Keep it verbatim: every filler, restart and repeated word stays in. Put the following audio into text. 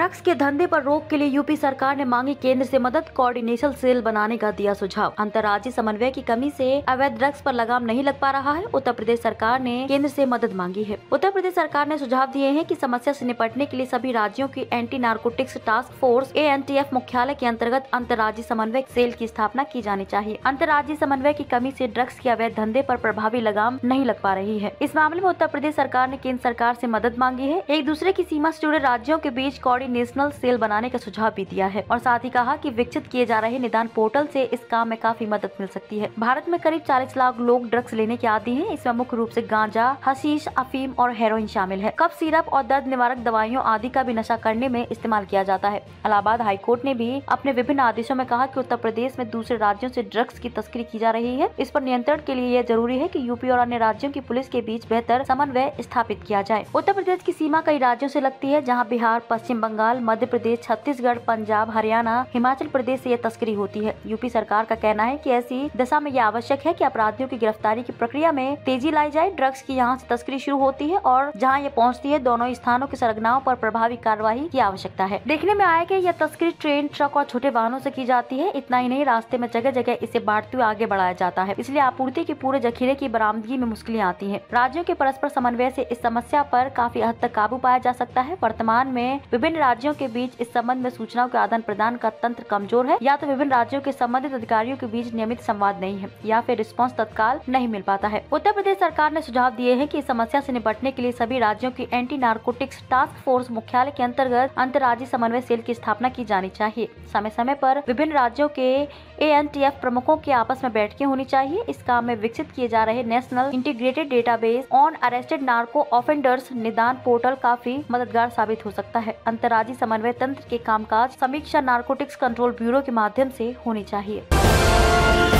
Drugs के धंधे पर रोक के लिए यूपी सरकार ने मांगी केंद्र से मदद, कोऑर्डिनेशन सेल बनाने का दिया सुझाव। अंतर्राज्यीय समन्वय की कमी से अवैध ड्रग्स पर लगाम नहीं लग पा रहा है। उत्तर प्रदेश सरकार ने केंद्र से मदद मांगी है। उत्तर प्रदेश सरकार ने सुझाव दिए हैं कि समस्या से निपटने के लिए सभी राज्यों की anti narcotics task force A N T F मुख्यालय के अंतर्गत अंतर्राज्यीय समन्वय सेल की स्थापना की जानी चाहिए। अंतर्राज्यीय समन्वय की कमी से ड्रग्स के अवैध धंधे पर प्रभावी लगाम नहीं लग पा रही है। इस मामले में उत्तर प्रदेश सरकार ने केंद्र सरकार से मदद मांगी है। एक दूसरे की सीमा से जुड़े राज्यों के बीच कोऑर्डिनेशनल सेल बनाने का सुझाव भी दिया है और साथ ही कहा कि विकसित किए जा रहे निदान पोर्टल से इस काम में काफी मदद मिल सकती है। भारत में करीब चालीस लाख लोग ड्रग्स लेने के आदी हैं। इसमें मुख्य रूप से गांजा, हशीश, अफीम और हेरोइन शामिल है। कफ सिरप और दर्द निवारक दवाइयों आदि का भी नशा करने में इस्तेमाल किया जाता है। इलाहाबाद हाईकोर्ट ने भी अपने विभिन्न आदेशों में कहा कि उत्तर प्रदेश में दूसरे राज्यों से ड्रग्स की तस्करी की जा रही है। इस पर नियंत्रण के लिए यह जरूरी है कि यूपी और अन्य राज्यों की पुलिस के बीच बेहतर समन्वय स्थापित किया जाए। उत्तर प्रदेश की सीमा कई राज्यों से लगती है, जहाँ बिहार, पश्चिम बंगाल, मध्य प्रदेश, छत्तीसगढ़, पंजाब, हरियाणा, हिमाचल प्रदेश से यह तस्करी होती है। यूपी सरकार का कहना है कि ऐसी दशा में यह आवश्यक है कि अपराधियों की गिरफ्तारी की प्रक्रिया में तेजी लाई जाए। ड्रग्स की यहाँ से तस्करी शुरू होती है और जहाँ ये पहुँचती है, दोनों स्थानों के सरगनाओं पर प्रभावी कार्रवाई की आवश्यकता है। देखने में आया कि यह तस्करी ट्रेन, ट्रक और छोटे वाहनों से की जाती है। इतना ही नहीं, रास्ते में जगह जगह इसे बांटते हुए आगे बढ़ाया जाता है, इसलिए आपूर्ति के पूरे जखीरे की बरामदगी में मुश्किलें आती हैं। राज्यों के परस्पर समन्वय से इस समस्या पर काफी हद तक काबू पाया जा सकता है। वर्तमान में विभिन्न राज्यों के बीच इस संबंध में सूचनाओं के आदान प्रदान का तंत्र कमजोर है, या तो विभिन्न राज्यों के संबंधित अधिकारियों के बीच नियमित संवाद नहीं है, या फिर रिस्पांस तत्काल नहीं मिल पाता है। उत्तर प्रदेश सरकार ने सुझाव दिए हैं कि इस समस्या से निपटने के लिए सभी राज्यों की एंटी नारकोटिक्स टास्क फोर्स मुख्यालय के अंतर्गत अंतर्राज्यीय समन्वय सेल की स्थापना की जानी चाहिए। समय समय पर विभिन्न राज्यों के ए एन टी एफ प्रमुखों की आपस में बैठकें होनी चाहिए। इस काम में विकसित किए जा रहे national integrated database on arrested narco offenders Nidan portal काफी मददगार साबित हो सकता है। अंतर्राज्यीय समन्वय तंत्र के कामकाज समीक्षा नारकोटिक्स कंट्रोल ब्यूरो के माध्यम से होनी चाहिए।